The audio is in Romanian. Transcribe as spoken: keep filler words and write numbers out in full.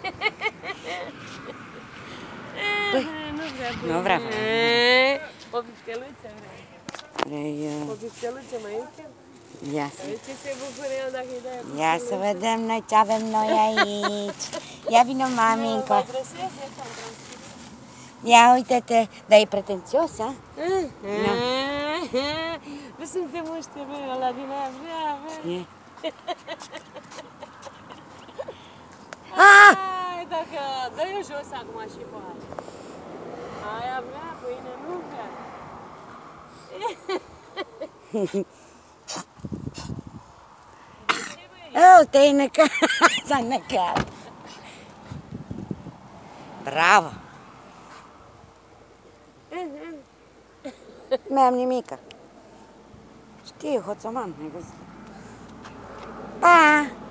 Păi, nu vrea pâine. nu vrea pâine. O bifteluță vrea. Vrei, uh... O bifteluță mai este? Ia să... Ce se bucură el dacă îi dai o Ia să vedem noi ce avem noi aici. Ia vină, mamincă. Mai trăsesc, e așa, transpir. Ia uite-te, dar e pretențios, a? Nu. Nu suntem ăștia mei, ăla din aia vrea, vrea. E. Ah! Hai, dacă dă-i-o jos acum și pe aia. Aia vrea, pâine nu vrea. Oh, te-ai necat, s-a necat. Bravo! Mi-am nimică. Știi, hoțoman, ai văzut? Pa!